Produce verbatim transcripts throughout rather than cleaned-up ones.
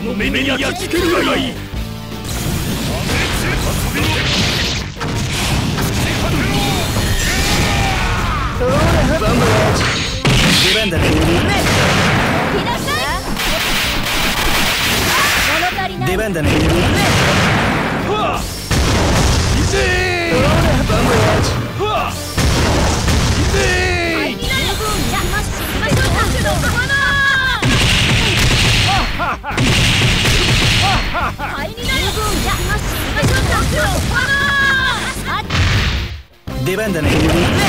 の目に焼き付けるがいい。 出番だね。出番だね。出番だね。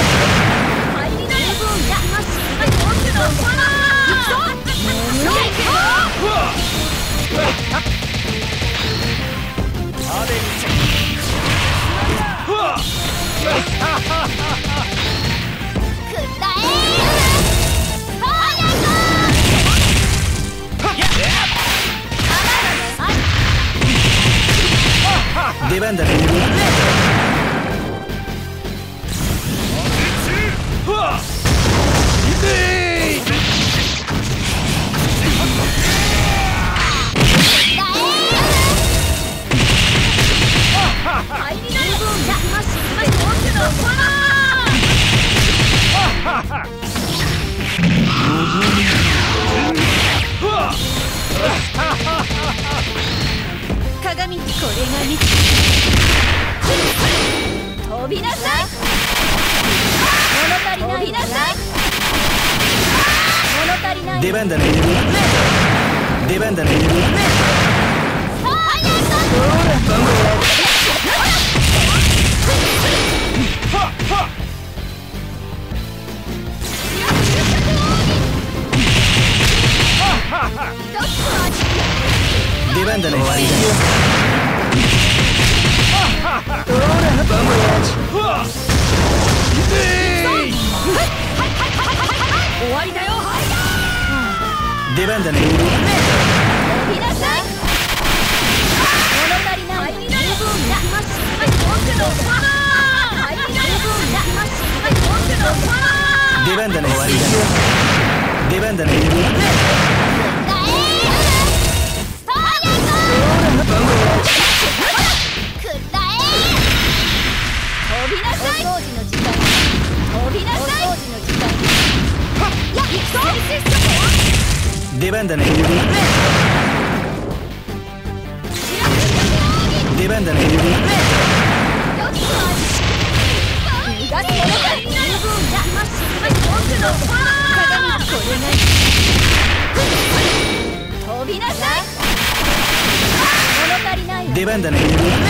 出番だね。 鏡、これが見つ飛びなさい。物足りない。飛びなさい。物足りない。 出番だね。出番だね。出番だね。終わりだ。 終わりだよ。 出番だね。 飛びなさい。物足りない。 出番だね。終わりだ。出番だね。 飛びなさい。お掃除の時間。飛びなさい。お掃除の時間。やっ、行くぞ。 出番だね。出番だね。 逃がすものか。鏡、これが飛びなさい。物足りない。 出番だね。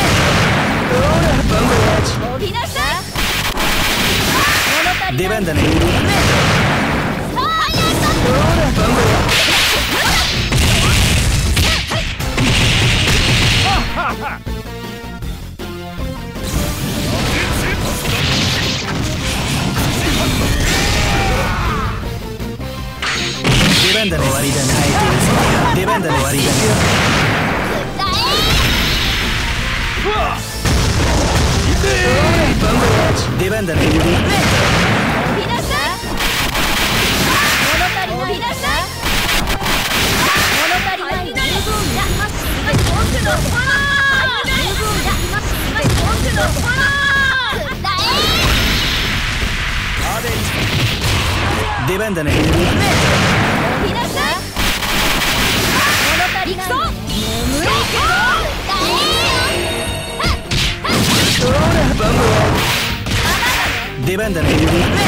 飛びなさい。物足りない。 出番だね。出番だね。終わりだね。出番だね。終わりだね。出番だね。 飛びなさい。物足りない。飛びなさい。物足りない。 出番だね。 飛びなさい。物足りない。眠いけど。 出番だね。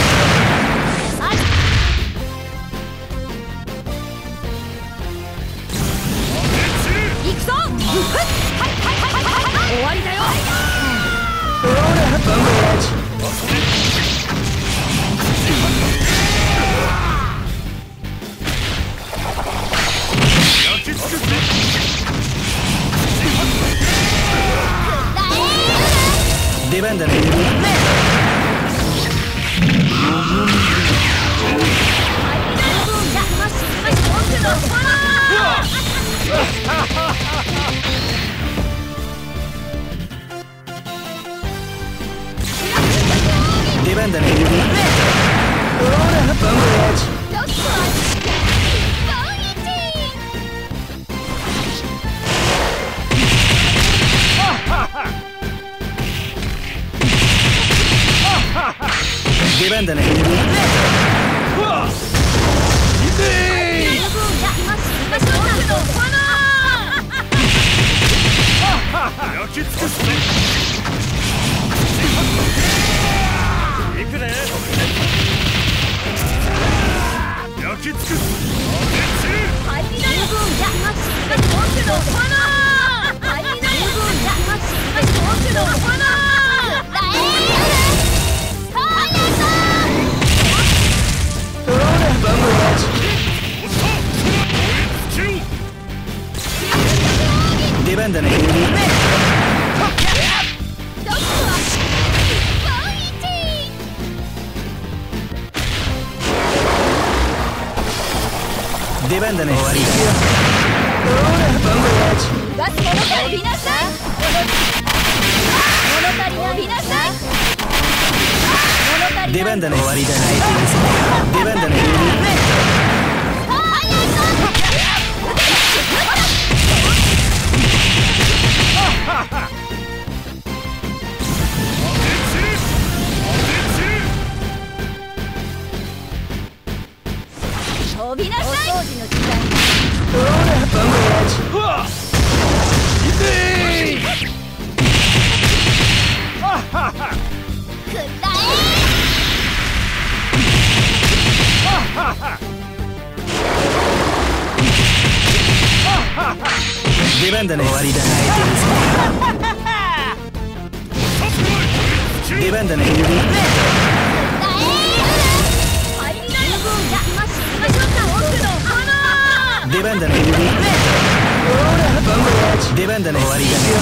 行くぞ。終わりだよ。 出番だね。出番だね。 出番だね。 焼き尽くすね。行くね。焼き尽くす。 入りなよ。僕の炎。入りなよ。僕の炎。だえー。ハーヤさん。どうだバンブラジ。 出番だね。出番だね。終わりだよ。どうだバンブラジ。 ガス物足りなさい。物足りなびなさい。物足りな出番だね。終わりだね。出番だね。 飛びなさい。お掃除の時間。 どうだバンブラジ。 うわっ痛い。 くらえ。出番だね。終わりだね。出番だね。出番だね。出番だね。終わりだね。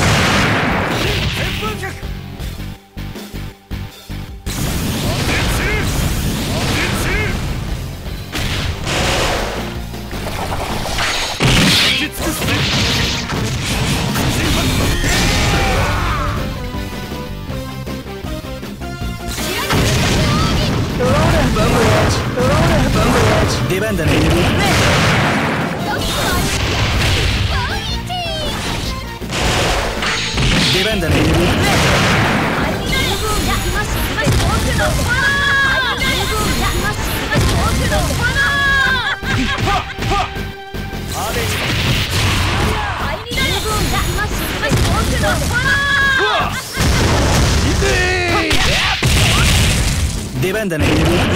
出番だね。出番だね。出番だね。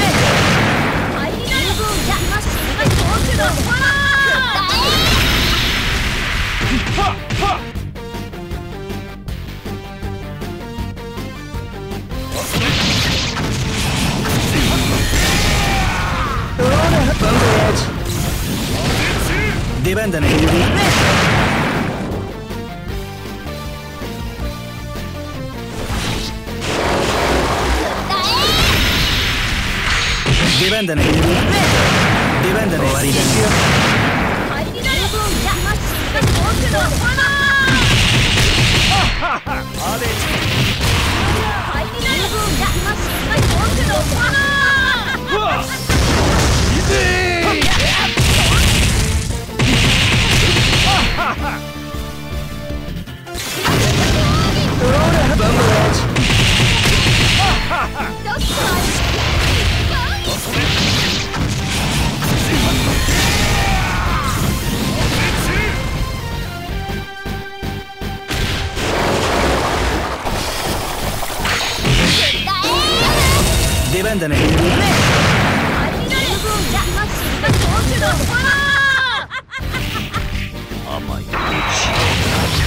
出番だね。出番だね。出番だね。終わりだね。出番だね。甘い。